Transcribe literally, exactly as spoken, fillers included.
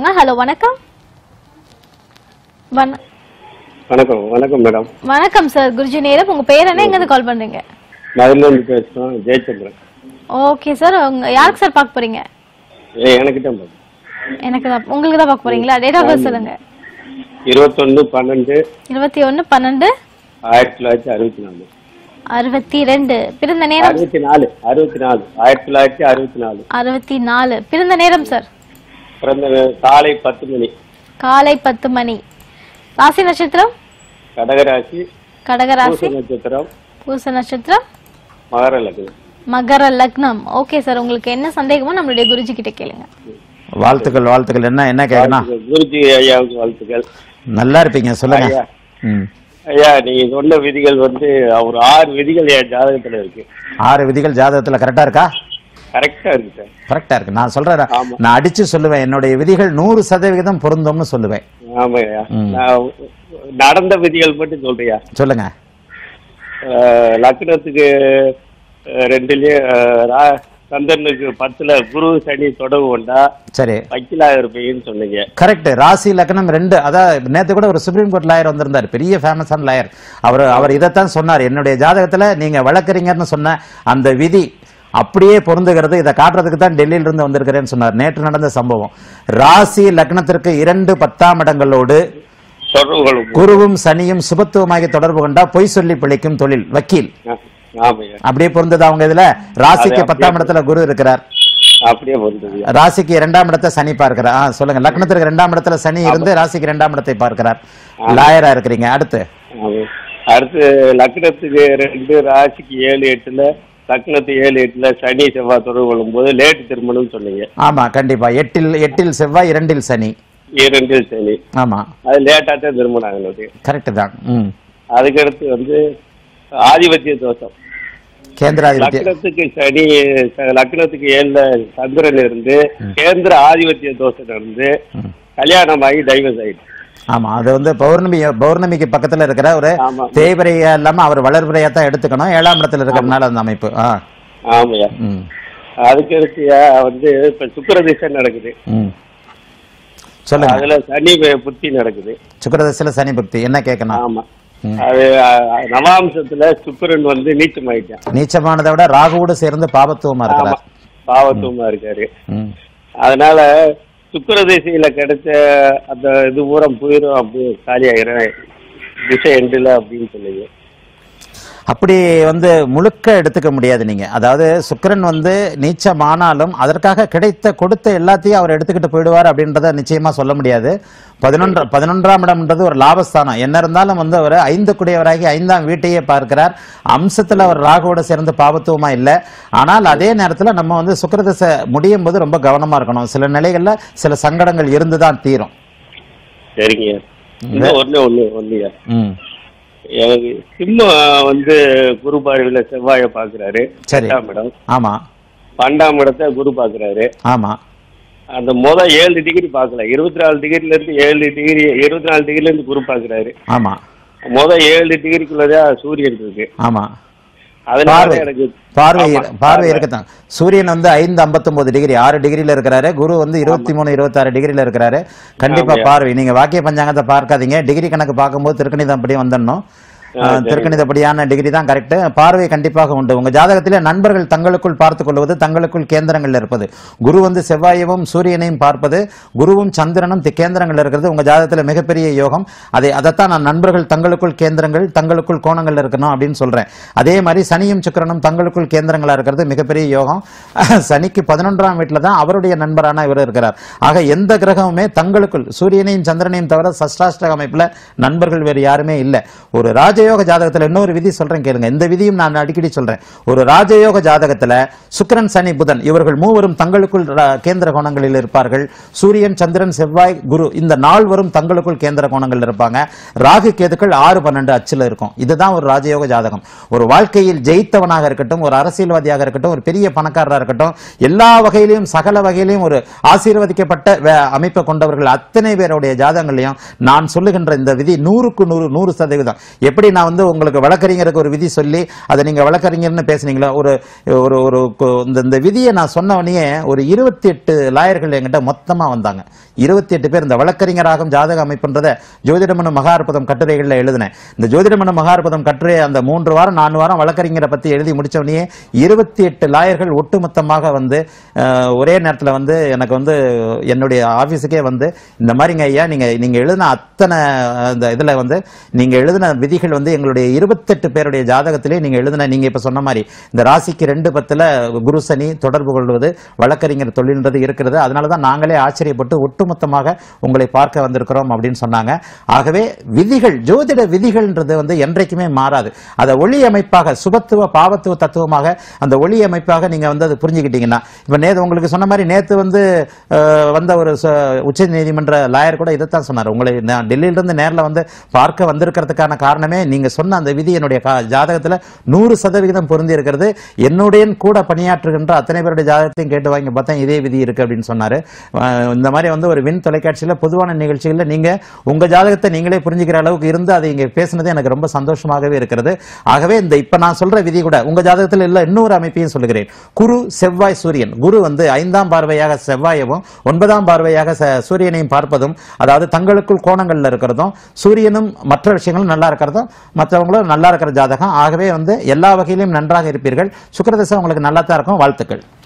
Hello வணக்கம். வணக்கம் வணக்கம் மேடம். வணக்கம் சார். குருஜி நேரம். உங்க பேர் என்ன, எங்க இருந்து கால் பண்றீங்க? மதுரையில இருந்து பேசுறோம், ஜெயச்சந்திரன். Okay sir. உங்க யாருக்கு சார் பார்க்க போறீங்க? எனக்கு தான். எனக்கு தான். உங்களுக்கு தான் பார்க்க போறீங்களா? டேட் ஆஃப் பர்த் சொல்லுங்க. இருபத்தொன்னு பன்னெண்டு இருபத்தி ஒன்னு பன்னெண்டு ஆயிரத்தி தொள்ளாயிரத்தி அறுபத்தி நாலு. அறுபத்தி ரெண்டு. பிறந்த நேரம்? அறுபத்தி நாலு அறுபத்தி நாலு ஆயிரத்தி தொள்ளாயிரத்தி அறுபத்தி நாலு. அறுபத்தி நாலு. பிறந்த நேரம் சார்? பிறந்த காலை பத்து மணி. காலை பத்து மணி. ராசி நட்சத்திரம்? கடகராசி. கடகராசி. நட்சத்திரம் பூச நட்சத்திரம். மகர லக்னம். மகர லக்னம். Okay sir. உங்களுக்கு என்ன சந்தேகமோ நம்மளுடைய குருஜி கிட்ட கேளுங்க. வாழ்த்துக்கள் வாழ்த்துக்கள். என்ன என்ன கேட்கணும்? குருஜி ஐயாவுக்கு வாழ்த்துக்கள். நல்லா இருப்பீங்க, சொல்லுங்க. ஐயா, நீங்க சொன்ன விதிகள் வந்து ஒரு ஆறு விதிகள் என் ஜாதகத்துல இருக்கு. ஆறு விதிகள் ஜாதகத்துல கரெக்டா இருக்கா? கரெக்டா இருக்கு சார். கரெக்டா இருக்கு. நான் சொல்றேன், நான் அடிச்சு சொல்லுவேன், என்னுடைய விதிகள் நூறு சதவீதம் பொருந்தும்னு சொல்லுவேன். ஆமாய்யா. நடந்த விதிகள் மட்டும் சொல்றியா? சொல்லுங்க. லக்னத்துக்கு ரெண்டுலயும் சந்திரனுக்கு பத்துல குரு சனி தொடர்பு கொண்டா சரி வக்கீலாக இருப்பீங்கன்னு சொன்னீங்க. கரெக்ட். ராசி லக்னம் ரெண்டு. அதான் நேத்து கூட ஒரு சுப்ரீம் கோர்ட் லாயர் வந்திருந்தார், பெரிய ஃபேமஸான லாயர். அவர் அவர் இதைத்தான் சொன்னார், என்னுடைய ஜாதகத்துல நீங்க வழக்கறிஞர்னு சொன்ன அந்த விதி அப்படியே பொருந்துகிறது, இதை காட்டுறதுக்கு தான் டெல்லியில இருந்து வந்திருக்கிறேன்னு சொன்னார். நேற்று நடந்த சம்பவம். ராசி லக்னத்திற்கு இரண்டு பத்தாம் இடங்களோடு குருவும் சனியும் சுபத்துவமாகி தொடர்பு கொண்டா பொய் சொல்லி பிழைக்கும் தொழில் வக்கீல். அப்படியே பொருந்தது அவங்க இதுல. ராசிக்கு பத்தாம் இடத்துல குரு இருக்கிறார், அப்படியே பொருந்தது. ராசிக்கு இரண்டாம் இடத்தை சனி பார்க்கிறார். சொல்லுங்க. லக்னத்திற்கு இரண்டாம் இடத்துல சனி இருந்து ராசிக்கு இரண்டாம் இடத்தை பார்க்கிறார். லாயரா இருக்கிறீங்க. அடுத்து அடுத்து லக்னத்துக்கு ரெண்டு ராசிக்கு ஏழு எட்டுல லக்னத்து ஏழு எட்டுல சனி செவ்வாய் தொடர்பு கொள்ளும் போது லேட் திருமணம் சொன்னீங்க. ஆமா கண்டிப்பா. எட்டில் எட்டில் செவ்வாய், இரண்டில் சனி. இரண்டில் சனி. ஆமா, அது லேட்டா தான் திருமணம் ஆகுது. கரெக்ட் தான். அதுக்கடுத்து வந்து ஆதிபத்திய தோஷம். லக்னத்துக்கு சனி லக்னத்துக்கு ஏழுல சந்திரன் இருந்து கேந்திர ஆதிபத்திய தோஷம் இருந்து கல்யாணம் ஆகி டைவர்ஸ் ஆயிடுச்சு. ஆமா, அது வந்து பௌர்ணமி பௌர்ணமிக்கு பக்கத்துல இருக்கிற ஒரு தேய்பிரையா இல்லாம அவர் வளர்பிரையா தான் எடுத்துக்கணும். ஏழாம் இடத்துல இருக்கிறதுனால அந்த அமைப்பு. ஆமையா. அதுக்கு அடுத்து வந்து இப்ப சுக்கிரதிசை நடக்குது. சொல்லுங்க. அதுல சனி புத்தி நடக்குது. சுக்கிரதிசையில சனி புத்தி என்ன கேட்கணும்? ஆமா, அது நவாம்சத்துல சுக்கிரன் வந்து நீச்சமாயிட்டான். நீச்சமானதை விட ராகுவோடு சேர்ந்து பாவத்துவமா இருக்காரு. பாவத்துவமா இருக்காரு. அதனால சுக்கிரதிசையில கிடைச்ச அந்த இது பூரம் போயிடும், அப்படி காலி ஆயிரும் திசை எண்டுல அப்படின்னு சொல்லுங்க. அப்படி வந்து முழுக்க எடுத்துக்க முடியாது நீங்க. அதாவது சுக்கிரன் வந்து நீச்சமானாலும் அதற்காக கிடைத்த கொடுத்த எல்லாத்தையும் அவர் எடுத்துக்கிட்டு போயிடுவார் அப்படின்றத நிச்சயமா சொல்ல முடியாது. பதினொன்று பதினொன்றாம் இடம்ன்றது ஒரு லாபஸ்தானம். என்ன இருந்தாலும் வந்து அவர் ஐந்து குடையவராகி ஐந்தாம் வீட்டையே பார்க்கிறார். அம்சத்துல அவர் ராகுவோட சேர்ந்து பாவத்துவமா இல்லை. ஆனால் அதே நேரத்துல நம்ம வந்து சுக்கிரதிசை முடியும் போது ரொம்ப கவனமா இருக்கணும். சில நிலைகள்ல சில சங்கடங்கள் இருந்துதான் தீரும். சரிங்க. ஒண்ணு ஒண்ணு ஒண்ணுயா. எனக்கு சிம்ம வந்து குரு பார்வையில செவ்வாய பாக்குறாரு. எட்டாம் இடம். ஆமா. பன்னெண்டாம் இடத்தை குரு பாக்குறாரு. ஆமா. அந்த முத ஏழு டிகிரி பாக்கல, இருபத்தி நாலு டிகிரில இருந்து ஏழு டிகிரி இருபத்தி நாலு டிகிரில இருந்து குரு பாக்குறாரு. ஆமா. முத ஏழு டிகிரிக்குள்ளதான் சூரியன் இருக்கு. ஆமா. அதனால எனக்கு பார்வை பார்வை இருக்கத்தான். சூரியன் வந்து ஐந்து ஐம்பத்தி ஒன்பது டிகிரி ஆறு டிகிரில இருக்கிறாரு. குரு வந்து இருபத்தி மூணு இருபத்தி ஆறு டிகிரில இருக்கிறாரு. கண்டிப்பா பார்வை. நீங்க வாக்கிய பஞ்சாங்கத்தை பார்க்காதீங்க, டிகிரி கணக்கு பார்க்கும்போது திருக்கணிதம் அப்படி வந்துடணும். திருக்கணிதப்படியான டிகிரி தான் கரெக்ட். பார்வை கண்டிப்பாக உண்டு. உங்க ஜாதகத்திலே நண்பர்கள் தங்களுக்குள் பார்த்துக் கொள்வது, தங்களுக்குள் கேந்திரங்கள் இருப்பது, குரு வந்து செவ்வாயவும் சூரியனையும் பார்ப்பது, குருவும் சந்திரனும் கேந்திரங்கள் இருக்கிறது உங்க ஜாதகத்துல மிகப்பெரிய யோகம். அதை அதைத்தான் நான் நண்பர்கள் தங்களுக்குள் கேந்திரங்கள் தங்களுக்குள் கோணங்கள் இருக்கணும் அப்படின்னு சொல்றேன். அதே மாதிரி சனியும் சுக்கிரனும் தங்களுக்குள் கேந்திரங்களா இருக்கிறது மிகப்பெரிய யோகம். சனிக்கு பதினொன்றாம் வீட்டுல தான் அவருடைய நண்பரான இவர் இருக்கிறார். ஆக எந்த கிரகமுமே தங்களுக்குள் சூரியனையும் சந்திரனையும் தவிர சஷ்டாஷ்டக அமைப்புல நண்பர்கள் வேறு யாருமே இல்லை. ஒரு ராஜ ராஜயோக ஜாதகத்துல இன்னொரு விதி சொல்றேன் கேளுங்க. இந்த விதியும் நான் அடிக்கடி சொல்றேன். ஒரு ராஜயோக ஜாதகத்துல சுக்கிரன் சனி புதன் இவர்கள் மூவரும் தங்களுக்குள் கேந்திர கோணங்களில் இருப்பார்கள். சூரியன் சந்திரன் செவ்வாய் குரு இந்த நால்வரும் தங்களுக்குள் கேந்திர கோணங்கள் இருப்பாங்க. ராகு கேதுக்கள் ஆறு பன்னெண்டு அச்சுல இருக்கும். இதுதான் ஒரு ராஜயோக ஜாதகம். ஒரு வாழ்க்கையில் ஜெயித்தவனாக இருக்கட்டும், ஒரு அரசியல்வாதியாக இருக்கட்டும், ஒரு பெரிய பணக்காரராக இருக்கட்டும், எல்லா வகையிலையும் சகல வகையிலையும் ஒரு ஆசீர்வதிக்கப்பட்ட அமைப்பை கொண்டவர்கள் அத்தனை பேருடைய ஜாதகங்களையும் நான் சொல்லுகின்ற இந்த விதி நூறுக்கு நூறு நூறு சதவீதம் எப்படி நான் வந்து உங்களுக்கு வழக்கறிஞருக்கு ஒரு விதி சொல்லி அதை நீங்க வழக்கறிஞர்னு பேசுனீங்களா, ஒரு ஒரு ஒரு இந்த விதியை நான் சொன்னவனே ஒரு இருபத்தி எட்டு லாயர்கள் என்கிட்ட மொத்தமா வந்தாங்க. இருபத்தி எட்டு பேர் இந்த வழக்கறிஞராகும் ஜாதக அமைப்புன்றத ஜோதிடமனு மகாற்பதம் கட்டுரைகள்ல எழுதினேன். இந்த ஜோதிடமனு மகாற்பதம் கட்டுரை அந்த மூன்று வாரம் நான்கு வாரம் வழக்கறிஞரை பத்தி எழுதி முடிச்சவனே இருபத்தி எட்டு லாயர்கள் ஒட்டுமொத்தமாக வந்து ஒரே நேரத்தில் வந்து எனக்கு வந்து என்னுடைய ஆபீஸுக்கே வந்து இந்த மாதிரிங்க ஐயா நீங்க நீங்க எழுதின அத்தனை இந்த இதுல வந்து நீங்க எழுதின விதிகள் வந்து எங்களுடைய இருபத்தெட்டு பேருடைய ஜாதகத்திலே நீங்க எழுதின நீங்க இப்ப சொன்ன மாதிரி இந்த ராசிக்கு ரெண்டு பத்துல குரு சனி தொடர்பு கொள்வது வழக்கறிஞர் தொழில்ன்றது இருக்கிறது. அதனாலதான் நாங்களே ஆச்சரியப்பட்டு ஒட்டுமொத்தமாக உங்களை பார்க்க வந்திருக்கிறோம் அப்படின்னு சொன்னாங்க. ஆகவே விதிகள் ஜோதிட விதிகள்ன்றது வந்து என்றைக்குமே மாறாது. அதை ஒளி அமைப்பாக சுபத்துவ பாவத்துவ தத்துவமாக அந்த ஒளி அமைப்பாக நீங்க வந்து அதை புரிஞ்சுக்கிட்டீங்கன்னா இப்ப நேத்து உங்களுக்கு சொன்ன மாதிரி நேத்து வந்து வந்த ஒரு உச்ச நீதிமன்ற லாயர் கூட இதைத்தான் சொன்னார். உங்களை டெல்லியில இருந்து நேரில் வந்து பார்க்க வந்திருக்கிறதுக்கான காரணமே நீங்க சொன்ன அந்த விதி என்னுடைய ஜாதகத்துல நூறு சதவிகிதம் பொருந்தி இருக்கிறது. என்னுடைய கூட பணியாற்றுகின்ற அத்தனை பேருடைய ஜாதகத்தையும் கேட்டு வாங்கி பார்த்தா இதே விதி இருக்கு அப்படின்னு சொன்னாரு. இந்த மாதிரி வந்து ஒரு வின் தொலைக்காட்சியில பொதுவான நிகழ்ச்சிகள்ல நீங்க உங்க ஜாதகத்தை நீங்களே புரிஞ்சுக்கிற அளவுக்கு இருந்து அதை இங்க பேசுனது எனக்கு ரொம்ப சந்தோஷமாகவே இருக்கிறது. ஆகவே இந்த இப்ப நான் சொல்ற விதி கூட உங்க ஜாதகத்தில் இல்ல இன்னொரு அமைப்பையும் சொல்லுகிறேன். குரு செவ்வாய் சூரியன். குரு வந்து ஐந்தாம் பார்வையாக செவ்வாயவும் ஒன்பதாம் பார்வையாக சூரியனையும் பார்ப்பதும் அதாவது தங்களுக்குள் கோணங்கள்ல இருக்கிறதும் சூரியனும் மற்ற விஷயங்களும் நல்லா இருக்கிறதும் மற்றவங்களும் நல்லா இருக்கிற ஜாதகம். ஆகவே வந்து எல்லா வகையிலும் நன்றாக இருப்பீர்கள். சுக்கிரதசை உங்களுக்கு நல்லா தான் இருக்கும். வாழ்த்துக்கள்.